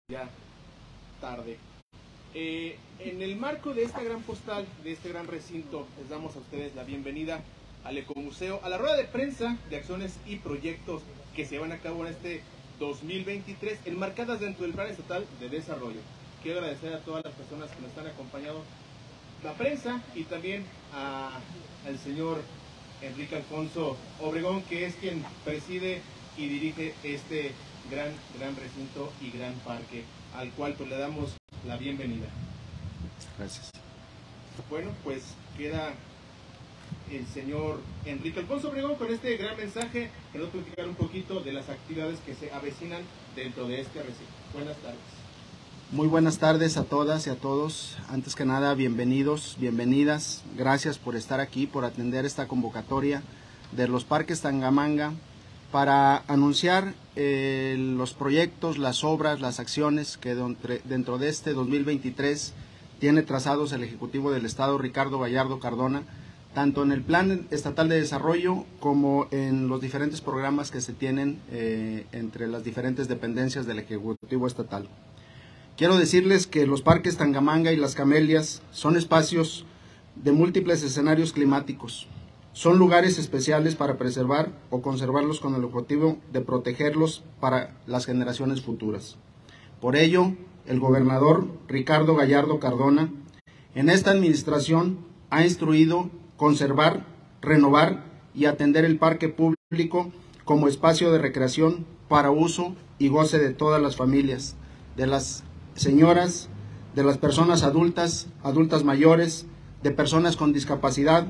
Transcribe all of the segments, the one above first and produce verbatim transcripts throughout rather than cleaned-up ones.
ya tarde. Eh, en el marco de esta gran postal, de este gran recinto, les damos a ustedes la bienvenida al Ecomuseo, a la rueda de prensa de acciones y proyectos que se llevan a cabo en este dos mil veintitrés, enmarcadas dentro del Plan Estatal de Desarrollo. Quiero agradecer a todas las personas que nos están acompañando, la prensa, y también a, al señor Enrique Alfonso Obregón, que es quien preside y dirige este gran, gran recinto y gran parque, al cual pues le damos la bienvenida. Gracias. Bueno, pues queda el señor Enrique Alfonso Obregón con este gran mensaje que nos va a platicar un poquito de las actividades que se avecinan dentro de este recinto. Buenas tardes. Muy buenas tardes a todas y a todos. Antes que nada, bienvenidos, bienvenidas. Gracias por estar aquí, por atender esta convocatoria de los Parques Tangamanga para anunciar eh, los proyectos, las obras, las acciones que dentro de este dos mil veintitrés tiene trazados el Ejecutivo del Estado, Ricardo Gallardo Cardona, tanto en el Plan Estatal de Desarrollo como en los diferentes programas que se tienen eh, entre las diferentes dependencias del Ejecutivo Estatal. Quiero decirles que los Parques Tangamanga y Las Camelias son espacios de múltiples escenarios climáticos. Son lugares especiales para preservar o conservarlos con el objetivo de protegerlos para las generaciones futuras. Por ello, el gobernador Ricardo Gallardo Cardona, en esta administración, ha instruido conservar, renovar y atender el parque público como espacio de recreación para uso y goce de todas las familias, de las señoras, de las personas adultas, adultas mayores, de personas con discapacidad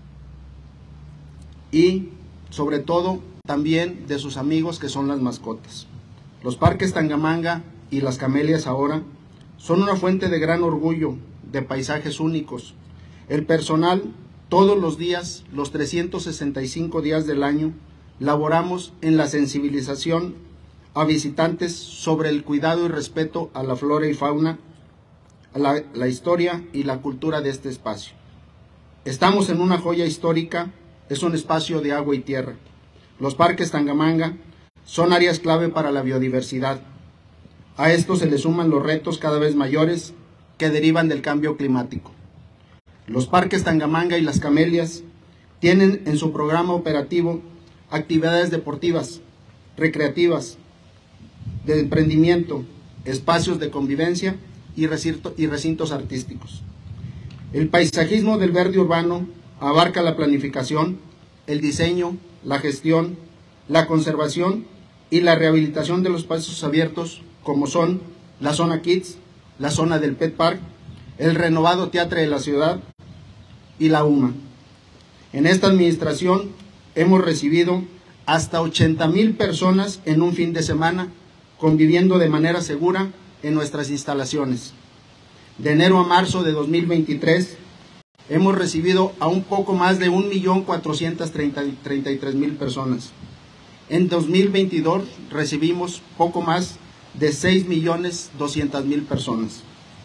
y, sobre todo, también de sus amigos que son las mascotas. Los Parques Tangamanga y Las Camelias ahora son una fuente de gran orgullo, de paisajes únicos. El personal, todos los días, los trescientos sesenta y cinco días del año, laboramos en la sensibilización a visitantes sobre el cuidado y respeto a la flora y fauna, a la, la historia y la cultura de este espacio. Estamos en una joya histórica, es un espacio de agua y tierra. Los Parques Tangamanga son áreas clave para la biodiversidad. A esto se le suman los retos cada vez mayores que derivan del cambio climático. Los Parques Tangamanga y Las Camelias tienen en su programa operativo actividades deportivas, recreativas, de emprendimiento, espacios de convivencia y, recinto, y recintos artísticos. El paisajismo del verde urbano abarca la planificación, el diseño, la gestión, la conservación y la rehabilitación de los espacios abiertos, como son la zona Kids, la zona del Pet Park, el renovado Teatro de la Ciudad y la U M A. En esta administración hemos recibido hasta ochenta mil personas en un fin de semana, conviviendo de manera segura en nuestras instalaciones. De enero a marzo de dos mil veintitrés, hemos recibido a un poco más de un millón cuatrocientas treinta y tres mil personas. En dos mil veintidós recibimos poco más de seis millones doscientas mil personas.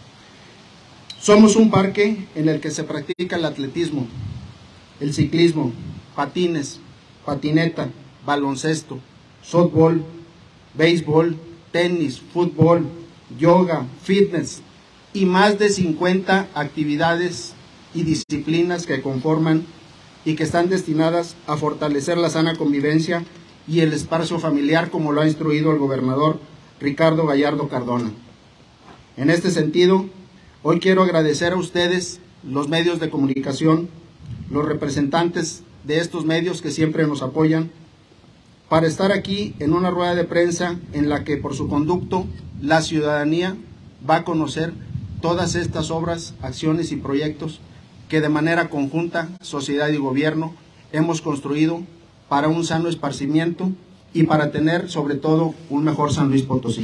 Somos un parque en el que se practica el atletismo, el ciclismo, patines, patineta, baloncesto, softball, béisbol, tenis, fútbol, yoga, fitness y más de cincuenta actividades y disciplinas que conforman y que están destinadas a fortalecer la sana convivencia y el espacio familiar, como lo ha instruido el gobernador Ricardo Gallardo Cardona. En este sentido, hoy quiero agradecer a ustedes, los medios de comunicación, los representantes de estos medios que siempre nos apoyan, para estar aquí en una rueda de prensa en la que por su conducto la ciudadanía va a conocer todas estas obras, acciones y proyectos que de manera conjunta, sociedad y gobierno, hemos construido para un sano esparcimiento y para tener sobre todo un mejor San Luis Potosí.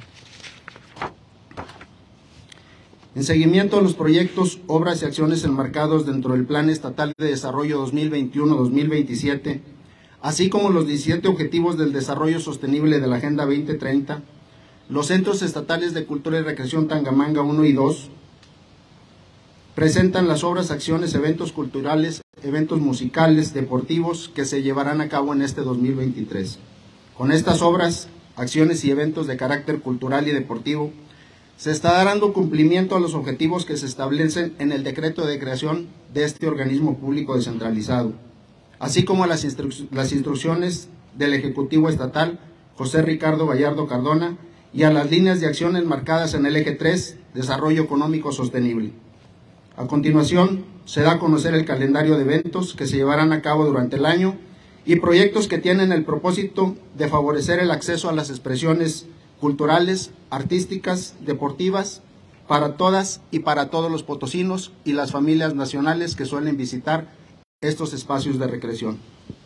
En seguimiento a los proyectos, obras y acciones enmarcados dentro del Plan Estatal de Desarrollo dos mil veintiuno a dos mil veintisiete, así como los diecisiete Objetivos del Desarrollo Sostenible de la Agenda veinte treinta, los Centros Estatales de Cultura y Recreación Tangamanga uno y dos presentan las obras, acciones, eventos culturales, eventos musicales, deportivos que se llevarán a cabo en este dos mil veintitrés. Con estas obras acciones y eventos de carácter cultural y deportivo, se está dando cumplimiento a los objetivos que se establecen en el decreto de creación de este organismo público descentralizado, así como a las, instru las instrucciones del Ejecutivo Estatal, José Ricardo Gallardo Cardona, y a las líneas de acción enmarcadas en el eje tres, Desarrollo Económico Sostenible. A continuación, se da a conocer el calendario de eventos que se llevarán a cabo durante el año y proyectos que tienen el propósito de favorecer el acceso a las expresiones culturales, artísticas, deportivas, para todas y para todos los potosinos y las familias nacionales que suelen visitar estos espacios de recreación.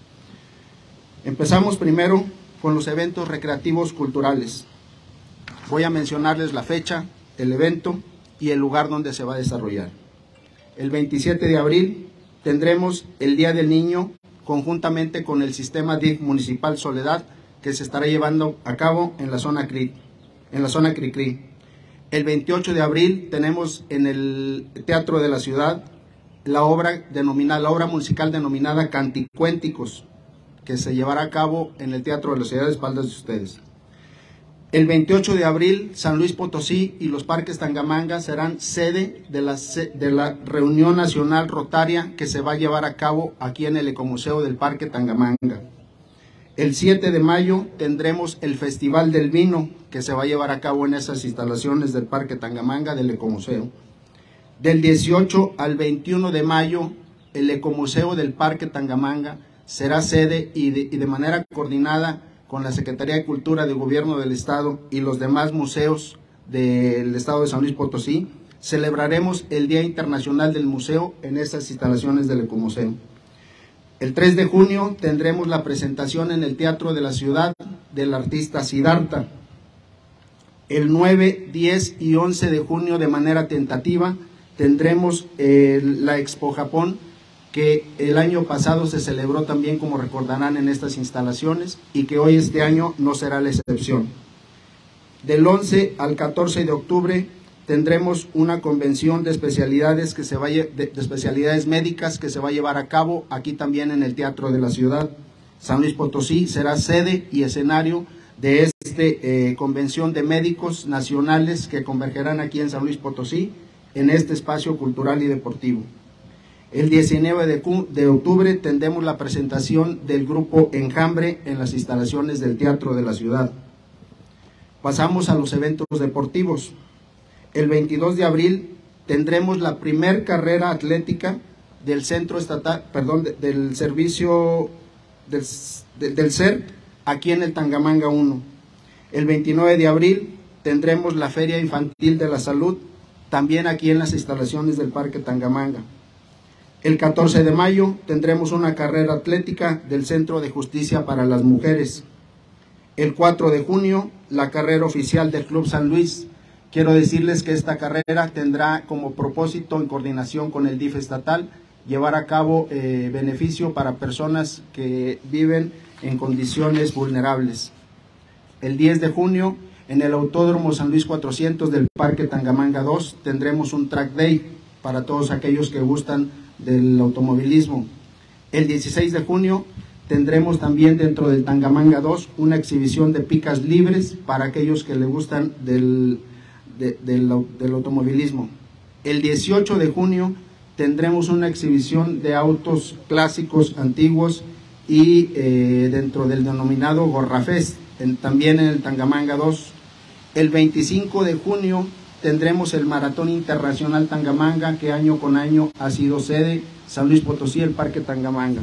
Empezamos primero con los eventos recreativos culturales. Voy a mencionarles la fecha, el evento y el lugar donde se va a desarrollar. El veintisiete de abril tendremos el Día del Niño conjuntamente con el sistema D I F municipal Soledad, que se estará llevando a cabo en la zona CRI, en la zona Cricri. El veintiocho de abril tenemos en el Teatro de la Ciudad la obra denominada, la obra musical denominada Canticuénticos, que se llevará a cabo en el Teatro de la Ciudad de espaldas de ustedes. El veintiocho de abril, San Luis Potosí y los Parques Tangamanga serán sede de la, de la reunión nacional rotaria que se va a llevar a cabo aquí en el Ecomuseo del Parque Tangamanga. El siete de mayo tendremos el Festival del Vino que se va a llevar a cabo en esas instalaciones del Parque Tangamanga del Ecomuseo. Del dieciocho al veintiuno de mayo, el Ecomuseo del Parque Tangamanga será sede y de, y de manera coordinada con la Secretaría de Cultura del Gobierno del Estado y los demás museos del Estado de San Luis Potosí, celebraremos el Día Internacional del Museo en esas instalaciones del Ecomuseo. El tres de junio tendremos la presentación en el Teatro de la Ciudad del artista Siddhartha. El nueve, diez y once de junio, de manera tentativa, tendremos eh, la Expo Japón, que el año pasado se celebró también, como recordarán, en estas instalaciones y que hoy este año no será la excepción. Del once al catorce de octubre tendremos una convención de especialidades, que se va, de, de especialidades médicas que se va a llevar a cabo aquí también en el Teatro de la Ciudad. San Luis Potosí será sede y escenario de esta eh, convención de médicos nacionales que convergerán aquí en San Luis Potosí en este espacio cultural y deportivo. El diecinueve de octubre tendremos la presentación del grupo Enjambre en las instalaciones del Teatro de la Ciudad. Pasamos a los eventos deportivos. El veintidós de abril tendremos la primer carrera atlética del Centro Estatal, perdón, del Servicio del, del C E R aquí en el Tangamanga uno. El veintinueve de abril tendremos la Feria Infantil de la Salud también aquí en las instalaciones del Parque Tangamanga. El catorce de mayo tendremos una carrera atlética del Centro de Justicia para las Mujeres. El cuatro de junio, la carrera oficial del Club San Luis. Quiero decirles que esta carrera tendrá como propósito, en coordinación con el D I F estatal, llevar a cabo eh, beneficio para personas que viven en condiciones vulnerables. El diez de junio, en el Autódromo San Luis cuatrocientos del Parque Tangamanga dos, tendremos un track day para todos aquellos que gustan del automovilismo. El dieciséis de junio tendremos también dentro del Tangamanga dos una exhibición de picas libres para aquellos que le gustan del, de, del, del automovilismo. El dieciocho de junio tendremos una exhibición de autos clásicos antiguos y eh, dentro del denominado Gorrafest, en, también en el Tangamanga dos. El veinticinco de junio tendremos el Maratón Internacional Tangamanga, que año con año ha sido sede San Luis Potosí, el Parque Tangamanga.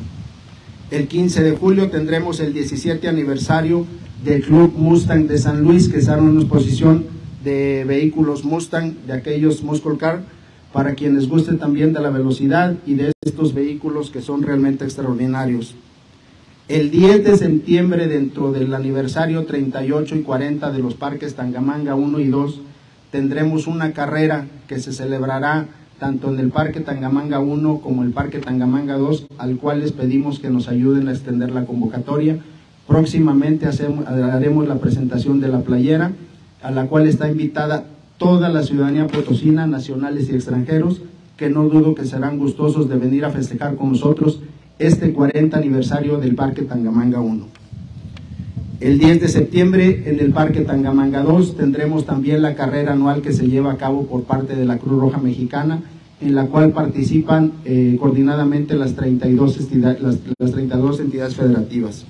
El quince de julio tendremos el diecisiete aniversario del Club Mustang de San Luis, que será una exposición de vehículos Mustang, de aquellos Muscle Car, para quienes gusten también de la velocidad y de estos vehículos que son realmente extraordinarios. El diez de septiembre, dentro del aniversario treinta y ocho y cuarenta de los Parques Tangamanga uno y dos, tendremos una carrera que se celebrará tanto en el Parque Tangamanga uno como el Parque Tangamanga dos, al cual les pedimos que nos ayuden a extender la convocatoria. Próximamente hacemos, haremos la presentación de la playera, a la cual está invitada toda la ciudadanía potosina, nacionales y extranjeros, que no dudo que serán gustosos de venir a festejar con nosotros este cuarenta aniversario del Parque Tangamanga uno. El diez de septiembre en el Parque Tangamanga dos tendremos también la carrera anual que se lleva a cabo por parte de la Cruz Roja Mexicana, en la cual participan eh, coordinadamente las treinta y dos entidades, las, las treinta y dos entidades federativas.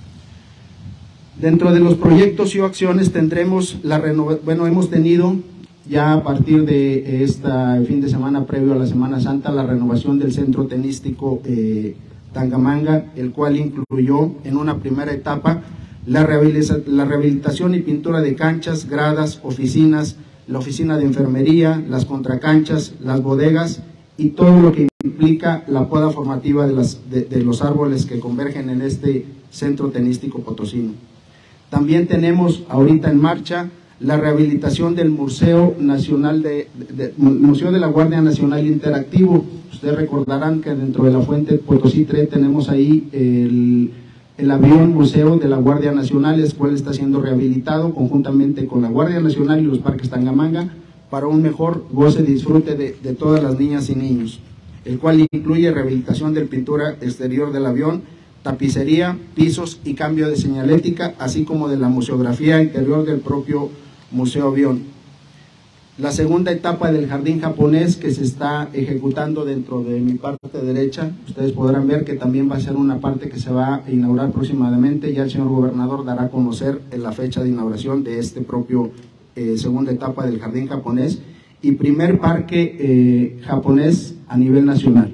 Dentro de los proyectos y acciones tendremos la renovación, bueno, hemos tenido ya a partir de este fin de semana previo a la Semana Santa la renovación del centro tenístico eh, Tangamanga, el cual incluyó en una primera etapa la, rehabilita la rehabilitación y pintura de canchas, gradas, oficinas, la oficina de enfermería, las contracanchas, las bodegas y todo lo que implica la poda formativa de, las, de, de los árboles que convergen en este centro tenístico potosino. También tenemos ahorita en marcha la rehabilitación del Museo Nacional de, de, de Museo de la Guardia Nacional Interactivo. Ustedes recordarán que dentro de la fuente Potosí tres tenemos ahí el, el avión museo de la Guardia Nacional, el cual está siendo rehabilitado conjuntamente con la Guardia Nacional y los parques Tangamanga para un mejor goce y disfrute de, de todas las niñas y niños, el cual incluye rehabilitación de pintura exterior del avión, tapicería, pisos y cambio de señalética, así como de la museografía interior del propio Museo Avión. La segunda etapa del jardín japonés que se está ejecutando dentro de mi parte derecha, ustedes podrán ver que también va a ser una parte que se va a inaugurar próximamente. Ya el señor gobernador dará a conocer la fecha de inauguración de este propio eh, segunda etapa del jardín japonés y primer parque eh, japonés a nivel nacional.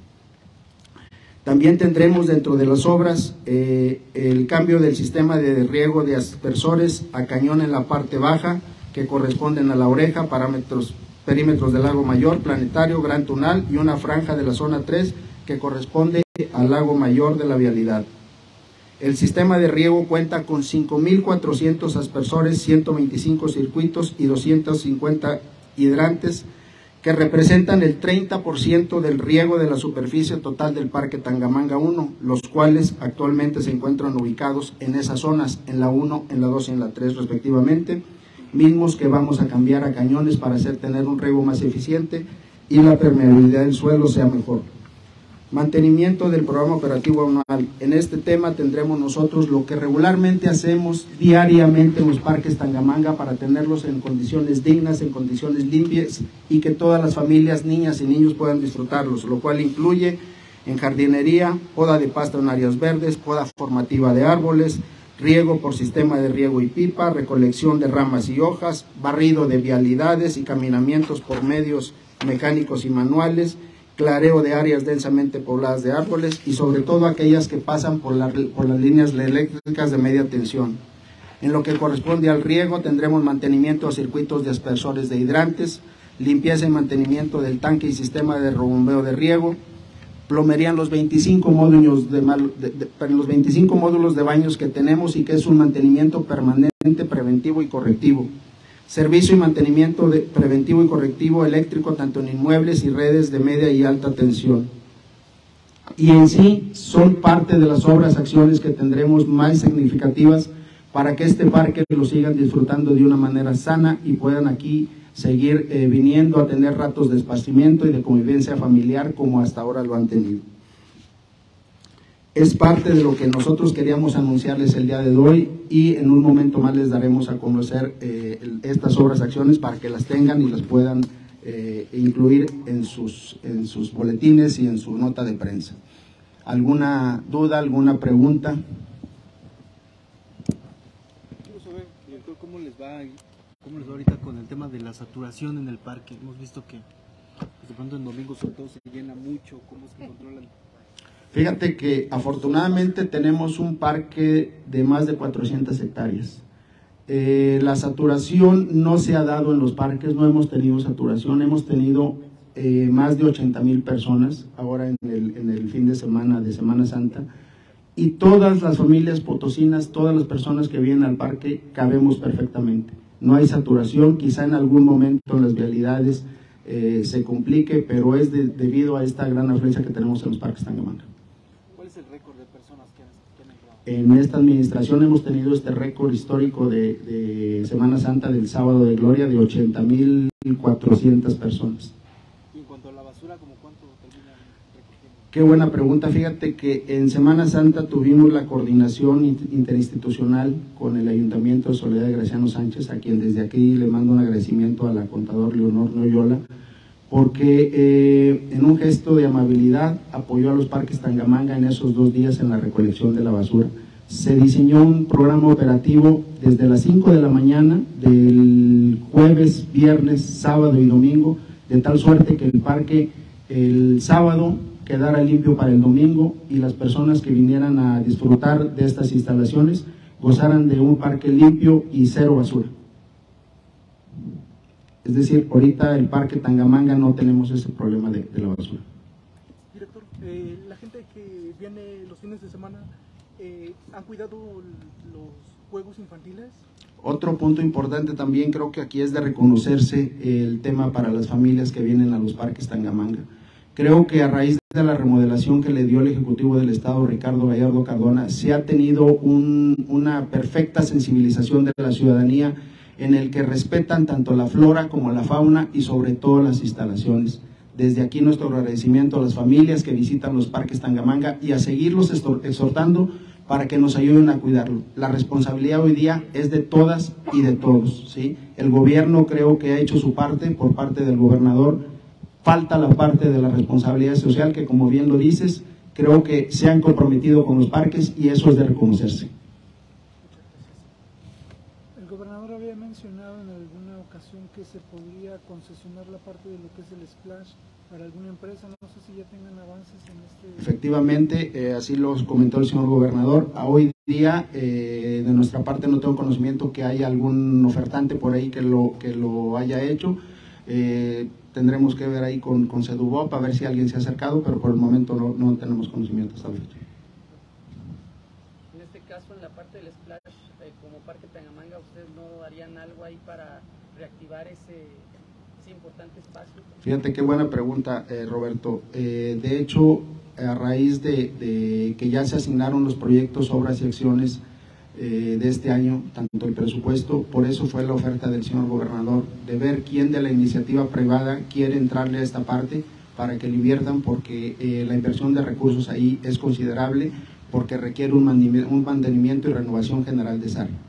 También tendremos dentro de las obras eh, el cambio del sistema de riego de aspersores a cañón en la parte baja, que corresponden a la oreja, parámetros, perímetros del lago Mayor, planetario, Gran Tunal y una franja de la zona tres que corresponde al lago Mayor de la vialidad. El sistema de riego cuenta con cinco mil cuatrocientos aspersores, ciento veinticinco circuitos y doscientos cincuenta hidrantes que representan el treinta por ciento del riego de la superficie total del Parque Tangamanga uno, los cuales actualmente se encuentran ubicados en esas zonas, en la uno, en la dos y en la tres respectivamente, mismos que vamos a cambiar a cañones para hacer tener un riego más eficiente y la permeabilidad del suelo sea mejor. Mantenimiento del programa operativo anual. En este tema tendremos nosotros lo que regularmente hacemos diariamente en los parques Tangamanga para tenerlos en condiciones dignas, en condiciones limpias y que todas las familias, niñas y niños puedan disfrutarlos, lo cual incluye en jardinería, poda de pasto en áreas verdes, poda formativa de árboles, riego por sistema de riego y pipa, recolección de ramas y hojas, barrido de vialidades y caminamientos por medios mecánicos y manuales, clareo de áreas densamente pobladas de árboles y sobre todo aquellas que pasan por, la, por las líneas eléctricas de media tensión. En lo que corresponde al riego tendremos mantenimiento de circuitos de aspersores de hidrantes, limpieza y mantenimiento del tanque y sistema de rebombeo de riego, plomería en los veinticinco módulos de, de, de, los veinticinco módulos de baños que tenemos y que es un mantenimiento permanente, preventivo y correctivo. Servicio y mantenimiento de preventivo y correctivo eléctrico tanto en inmuebles y redes de media y alta tensión. Y en sí son parte de las obras, acciones que tendremos más significativas para que este parque lo sigan disfrutando de una manera sana y puedan aquí seguir eh, viniendo a tener ratos de esparcimiento y de convivencia familiar como hasta ahora lo han tenido. Es parte de lo que nosotros queríamos anunciarles el día de hoy y en un momento más les daremos a conocer eh, estas obras, acciones para que las tengan y las puedan eh, incluir en sus, en sus boletines y en su nota de prensa. ¿Alguna duda, alguna pregunta? Quiero saber, director, ¿cómo les va ahí? ¿Cómo les va ahorita con el tema de la saturación en el parque? Hemos visto que de pronto en domingo sobre todo se llena mucho. ¿Cómo es que controlan? Fíjate que afortunadamente tenemos un parque de más de cuatrocientas hectáreas. Eh, la saturación no se ha dado en los parques, no hemos tenido saturación, hemos tenido eh, más de ochenta mil personas ahora en el, en el fin de semana de Semana Santa. Y todas las familias potosinas, todas las personas que vienen al parque, cabemos perfectamente. No hay saturación, quizá en algún momento en las vialidades eh, se complique, pero es de, debido a esta gran afluencia que tenemos en los parques Tangamanga. ¿Cuál es el récord de personas que han, que han entrado? En esta administración hemos tenido este récord histórico de, de Semana Santa del Sábado de Gloria de ochenta mil cuatrocientas personas. Y en cuanto a la basura, ¿cómo cuánto terminan recogiendo? Qué buena pregunta. Fíjate que en Semana Santa tuvimos la coordinación interinstitucional con el Ayuntamiento de Soledad de Graciano Sánchez, a quien desde aquí le mando un agradecimiento a la contador Leonor Noyola, porque eh, en un gesto de amabilidad apoyó a los parques Tangamanga en esos dos días en la recolección de la basura. Se diseñó un programa operativo desde las cinco de la mañana del jueves, viernes, sábado y domingo, de tal suerte que el parque el sábado quedara limpio para el domingo y las personas que vinieran a disfrutar de estas instalaciones gozaran de un parque limpio y cero basura. Es decir, ahorita el parque Tangamanga no tenemos ese problema de, de la basura. Director, eh, la gente que viene los fines de semana, eh, ¿han cuidado los juegos infantiles? Otro punto importante también creo que aquí es de reconocerse el tema para las familias que vienen a los parques Tangamanga. Creo que a raíz de la remodelación que le dio el Ejecutivo del Estado, Ricardo Gallardo Cardona, se ha tenido un, una perfecta sensibilización de la ciudadanía en el que respetan tanto la flora como la fauna y sobre todo las instalaciones. Desde aquí nuestro agradecimiento a las familias que visitan los parques Tangamanga y a seguirlos exhortando para que nos ayuden a cuidarlo. La responsabilidad hoy día es de todas y de todos, ¿sí? El gobierno creo que ha hecho su parte por parte del gobernador. Falta la parte de la responsabilidad social que, como bien lo dices, creo que se han comprometido con los parques y eso es de reconocerse. El gobernador había mencionado en alguna ocasión que se podría concesionar la parte de lo que es el splash para alguna empresa. No sé si ya tengan avances en este... Efectivamente, eh, así lo comentó el señor gobernador. A hoy día, eh, de nuestra parte, no tengo conocimiento que haya algún ofertante por ahí que lo, que lo haya hecho. Eh, tendremos que ver ahí con, con Sedubop a ver si alguien se ha acercado, pero por el momento no, no tenemos conocimiento hasta la fecha. En este caso, en la parte del splash, eh, como Parque Tangamanga, ¿ustedes no harían algo ahí para reactivar ese, ese importante espacio? Fíjate qué buena pregunta, eh, Roberto. Eh, de hecho, a raíz de, de que ya se asignaron los proyectos, obras y acciones eh, de este año, tanto el presupuesto, por eso fue la oferta del señor gobernador, de ver quién de la iniciativa privada quiere entrarle a esta parte para que le inviertan, porque eh, la inversión de recursos ahí es considerable, porque requiere un mantenimiento, un mantenimiento y renovación general de esa área.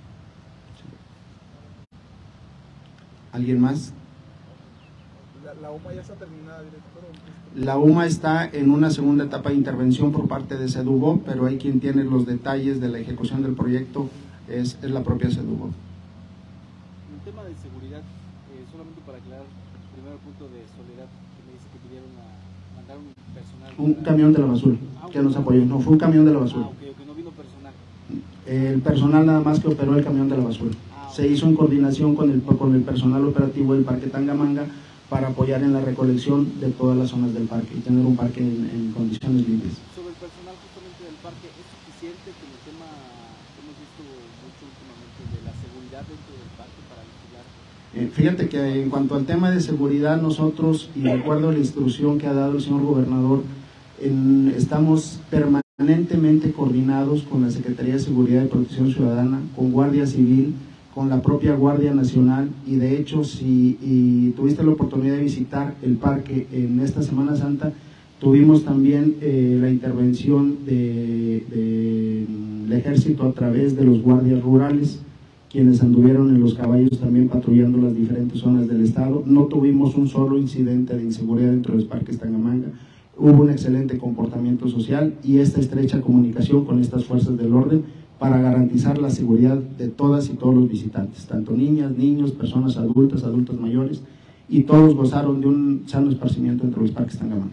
¿Alguien más? La, la U M A ya está terminada, director. La U M A está en una segunda etapa de intervención por parte de Sedubo, pero hay quien tiene los detalles de la ejecución del proyecto, es, es la propia Sedubo. En el tema de seguridad, eh, solamente para aclarar, primero el punto de Soledad, que me dice que pidieron a mandar un personal. Un para... camión de la basura, ah, que nos apoyó, no, fue un camión de la basura. Ah, okay, okay, no vino personal. El personal nada más que operó el camión de la basura. Ah, okay. Se hizo en coordinación con el, con el personal operativo del Parque Tangamanga para apoyar en la recolección de todas las zonas del parque y tener un parque en, en condiciones limpias. Sobre el personal justamente del parque, ¿es suficiente con el tema que hemos visto mucho últimamente de la seguridad dentro del parque para vigilar? Eh, fíjate que en cuanto al tema de seguridad, nosotros, y de acuerdo a la instrucción que ha dado el señor gobernador, en, estamos permanentemente coordinados con la Secretaría de Seguridad y Protección Ciudadana, con Guardia Civil, con la propia Guardia Nacional, y de hecho si y tuviste la oportunidad de visitar el parque en esta Semana Santa, tuvimos también eh, la intervención del de, de ejército a través de los guardias rurales, quienes anduvieron en los caballos también patrullando las diferentes zonas del estado. No tuvimos un solo incidente de inseguridad dentro de los parques Tangamanga. Hubo un excelente comportamiento social y esta estrecha comunicación con estas fuerzas del orden para garantizar la seguridad de todas y todos los visitantes, tanto niñas, niños, personas adultas, adultos mayores, y todos gozaron de un sano esparcimiento entre los parques Tangamanga.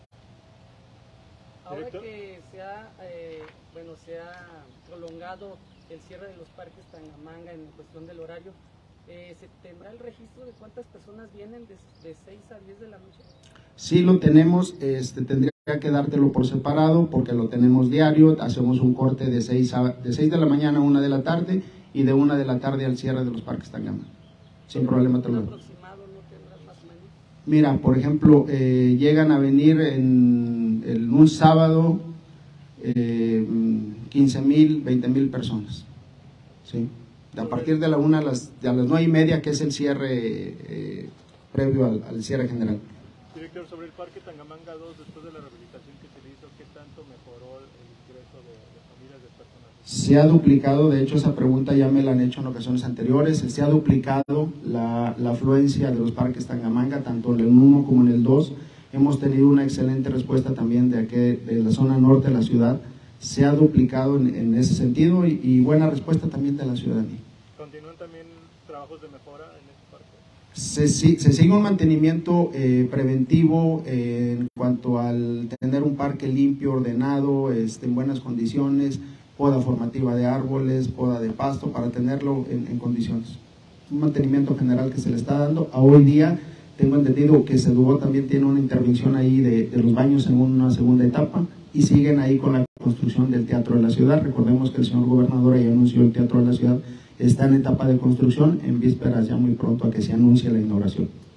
Ahora que se ha, eh, bueno, se ha prolongado el cierre de los parques Tangamanga en cuestión del horario, eh, ¿se tendrá el registro de cuántas personas vienen de, de seis a diez de la noche? Sí lo tenemos, este, tendría que dártelo por separado porque lo tenemos diario, hacemos un corte de seis, a, de seis de la mañana a una de la tarde y de una de la tarde al cierre de los parques Tangamanga. Sin problema te lo doy. ¿Aproximado no tendrás más o menos? Mira, por ejemplo, eh, llegan a venir en, en un sábado eh, quince mil, veinte mil personas. ¿Sí? A partir de la una a las, a las nueve y media, que es el cierre eh, previo al, al cierre general. Director, sobre el Parque Tangamanga dos, después de la rehabilitación que se le hizo, ¿qué tanto mejoró el ingreso de, de familias de personas? Se ha duplicado, de hecho esa pregunta ya me la han hecho en ocasiones anteriores, se ha duplicado la, la afluencia de los parques Tangamanga, tanto en el uno como en el dos. Hemos tenido una excelente respuesta también de, aquí, de la zona norte de la ciudad, se ha duplicado en, en ese sentido y, y buena respuesta también de la ciudadanía. ¿Continúan también trabajos de mejora en este parque? Se, se sigue un mantenimiento eh, preventivo eh, en cuanto al tener un parque limpio, ordenado, este, en buenas condiciones, poda formativa de árboles, poda de pasto, para tenerlo en, en condiciones. Un mantenimiento general que se le está dando. A hoy día tengo entendido que Sedubó también tiene una intervención ahí de, de los baños en una segunda etapa y siguen ahí con la construcción del Teatro de la Ciudad. Recordemos que el señor gobernador ya anunció el Teatro de la Ciudad, está en etapa de construcción, en vísperas ya muy pronto a que se anuncie la inauguración.